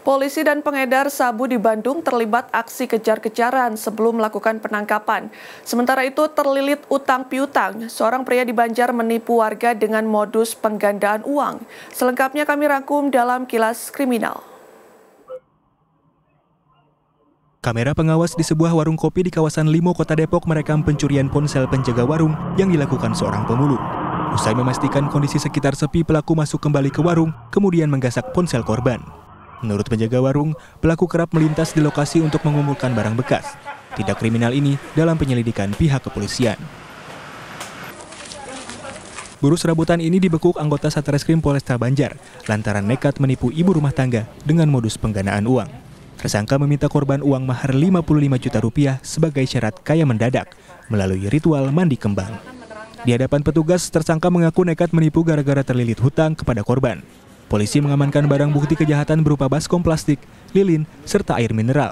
Polisi dan pengedar sabu di Bandung terlibat aksi kejar-kejaran sebelum melakukan penangkapan. Sementara itu terlilit utang piutang, seorang pria di Banjar menipu warga dengan modus penggandaan uang. Selengkapnya kami rangkum dalam Kilas Kriminal. Kamera pengawas di sebuah warung kopi di kawasan Limo, Kota Depok merekam pencurian ponsel penjaga warung yang dilakukan seorang pemulung. Usai memastikan kondisi sekitar sepi, pelaku masuk kembali ke warung, kemudian menggasak ponsel korban. Menurut penjaga warung, pelaku kerap melintas di lokasi untuk mengumpulkan barang bekas. Tindak kriminal ini dalam penyelidikan pihak kepolisian. Buruh serabutan ini dibekuk anggota Satreskrim Polresta Banjar lantaran nekat menipu ibu rumah tangga dengan modus penggandaan uang. Tersangka meminta korban uang mahar 55 juta rupiah sebagai syarat kaya mendadak melalui ritual mandi kembang. Di hadapan petugas, tersangka mengaku nekat menipu gara-gara terlilit hutang kepada korban. Polisi mengamankan barang bukti kejahatan berupa baskom plastik, lilin, serta air mineral.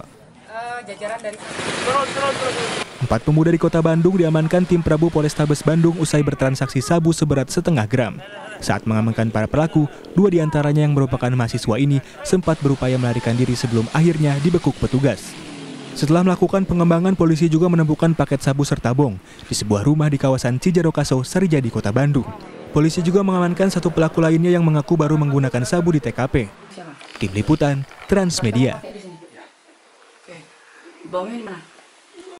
4 pemuda di Kota Bandung diamankan tim Prabu Polrestabes Bandung usai bertransaksi sabu seberat setengah gram. Saat mengamankan para pelaku, 2 diantaranya yang merupakan mahasiswa ini sempat berupaya melarikan diri sebelum akhirnya dibekuk petugas. Setelah melakukan pengembangan, polisi juga menemukan paket sabu serta bong di sebuah rumah di kawasan Cijarokaso, Sarijadi, Kota Bandung. Polisi juga mengamankan 1 pelaku lainnya yang mengaku baru menggunakan sabu di TKP. Tim Liputan, Transmedia.